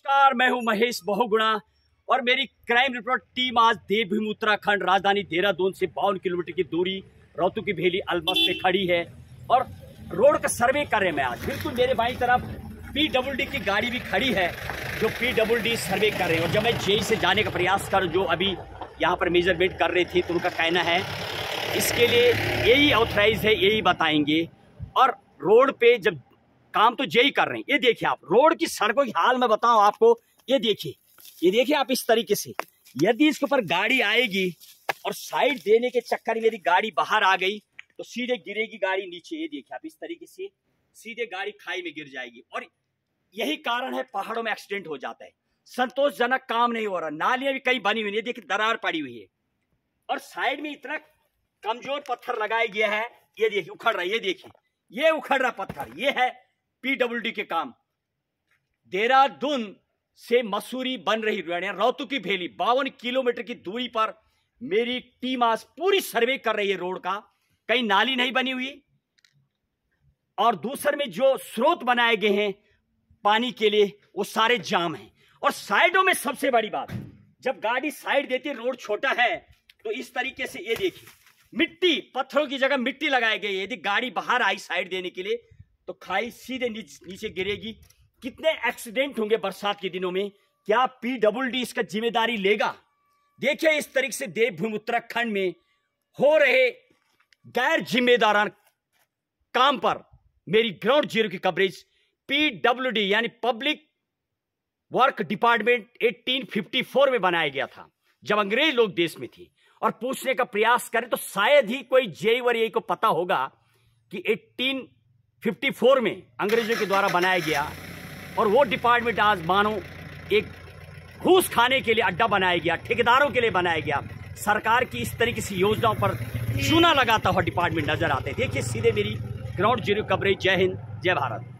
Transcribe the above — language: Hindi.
नमस्कार, मैं हूं महेश बहुगुणा और मेरी क्राइम रिपोर्ट टीम आज देवभूमि उत्तराखंड राजधानी देहरादून से 52 किलोमीटर की दूरी रौतुकी भेली अलमस पे खड़ी है और रोड का सर्वे कर रहे हैं। मैं आज बिल्कुल मेरे बाईं तरफ PWD की गाड़ी भी खड़ी है जो PWD सर्वे कर रहे हैं। और जब मैं जेई से जाने का प्रयास कर जो अभी यहाँ पर मेजरमेंट कर रही थी तो उनका कहना है इसके लिए यही ऑथराइज है, यही बताएंगे। और रोड पे जब काम तो जेई कर रहे हैं, ये देखिए आप रोड की सड़कों की हाल मैं बताऊं आपको। ये देखिए आप इस तरीके से यदि इसके ऊपर गाड़ी आएगी और साइड देने के चक्कर में यदि गाड़ी बाहर आ गई तो सीधे गिरेगी गाड़ी नीचे। ये देखिए आप इस तरीके से सीधे गाड़ी खाई में गिर जाएगी और यही कारण है पहाड़ों में एक्सीडेंट हो जाता है। संतोषजनक काम नहीं हो रहा, नालियां भी कई बनी हुई है, देखिए दरार पड़ी हुई है और साइड में इतना कमजोर पत्थर लगाया गया है। ये देखिए उखड़ रहा है, ये देखिए ये उखड़ रहा पत्थर, ये है PWD के काम। देहरादून से मसूरी बन रही रौतुकी भेली 52 किलोमीटर की दूरी पर मेरी टीम आज पूरी सर्वे कर रही है रोड का। कहीं नाली नहीं बनी हुई और दूसरे में जो स्रोत बनाए गए हैं पानी के लिए वो सारे जाम हैं। और साइडों में सबसे बड़ी बात, जब गाड़ी साइड देती है, रोड छोटा है तो इस तरीके से ये देखिए मिट्टी, पत्थरों की जगह मिट्टी लगाई गई है। यदि गाड़ी बाहर आई साइड देने के लिए तो खाई सीधे नीचे गिरेगी। कितने एक्सीडेंट होंगे बरसात के दिनों में, क्या PWD इसका जिम्मेदारी लेगा? देखिए इस तरीके से देवभूमि उत्तराखंड में हो रहे गैर जिम्मेदारान काम पर मेरी ग्राउंड जीरो की कवरेज PWD यानी पब्लिक वर्क डिपार्टमेंट 1854 में बनाया गया था जब अंग्रेज लोग देश में थे। और पूछने का प्रयास करें तो शायद ही कोई जेई वर को पता होगा कि 1854 में अंग्रेजों के द्वारा बनाया गया और वो डिपार्टमेंट आज मानो एक घूस खाने के लिए अड्डा बनाया गया, ठेकेदारों के लिए बनाया गया। सरकार की इस तरीके से योजनाओं पर चूना लगाता हुआ डिपार्टमेंट नजर आते। देखिए सीधे मेरी ग्राउंड जीरो कवरेज। जय हिंद, जय भारत।